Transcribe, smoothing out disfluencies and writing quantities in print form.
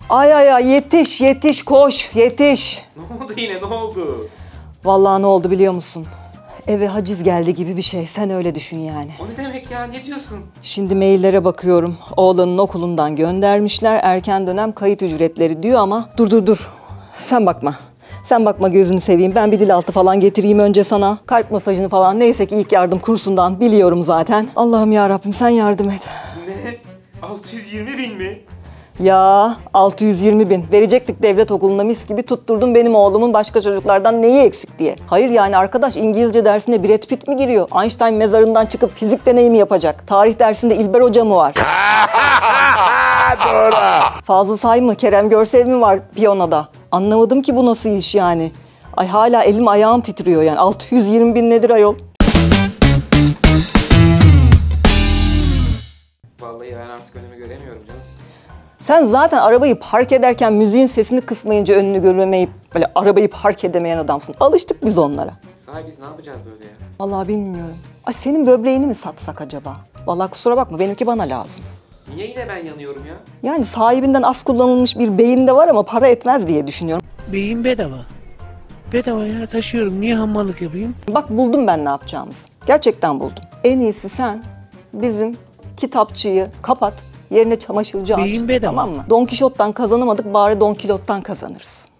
Ay ay ay, yetiş yetiş, koş yetiş. Ne oldu yine, ne oldu? Vallahi ne oldu biliyor musun? Eve haciz geldi gibi bir şey. Sen öyle düşün yani. O ne demek ya, ne diyorsun? Şimdi maillere bakıyorum. Oğlanın okulundan göndermişler. Erken dönem kayıt ücretleri diyor ama dur. Sen bakma. Sen bakma, gözünü seveyim. Ben bir dil altı falan getireyim önce sana. Kalp masajını falan, neyse ki ilk yardım kursundan biliyorum zaten. Allah'ım ya Rabbim, sen yardım et. Ne? 620 bin mi? Ya 620 bin. Verecektik devlet okuluna mis gibi, tutturdun benim oğlumun başka çocuklardan neyi eksik diye. Hayır yani arkadaş, İngilizce dersine Brad Pitt mi giriyor? Einstein mezarından çıkıp fizik deneyimi yapacak. Tarih dersinde İlber Hoca mı var? Doğru. Fazıl Say mı? Kerem Görsel mi var piyanoda? Anlamadım ki bu nasıl iş yani. Ay hala elim ayağım titriyor yani. 620 bin nedir ayol? Vallahi ben artık önümü göremiyorum canım. Sen zaten arabayı park ederken müziğin sesini kısmayınca önünü göremeyip böyle arabayı park edemeyen adamsın. Alıştık biz onlara. Sahi biz ne yapacağız böyle ya? Vallahi bilmiyorum. Ay senin böbreğini mi satsak acaba? Vallahi kusura bakma, benimki bana lazım. Niye yine ben yanıyorum ya? Yani sahibinden az kullanılmış bir beyin de var ama para etmez diye düşünüyorum. Beyin bedava. Bedava ya, taşıyorum. Niye hamallık yapayım? Bak buldum ben ne yapacağımızı. Gerçekten buldum. En iyisi sen bizim kitapçıyı kapat, yerine çamaşırcı aç. Beyin bedava. Tamam mı? Don Kişot'tan kazanamadık, bari Don Kilot'tan kazanırız.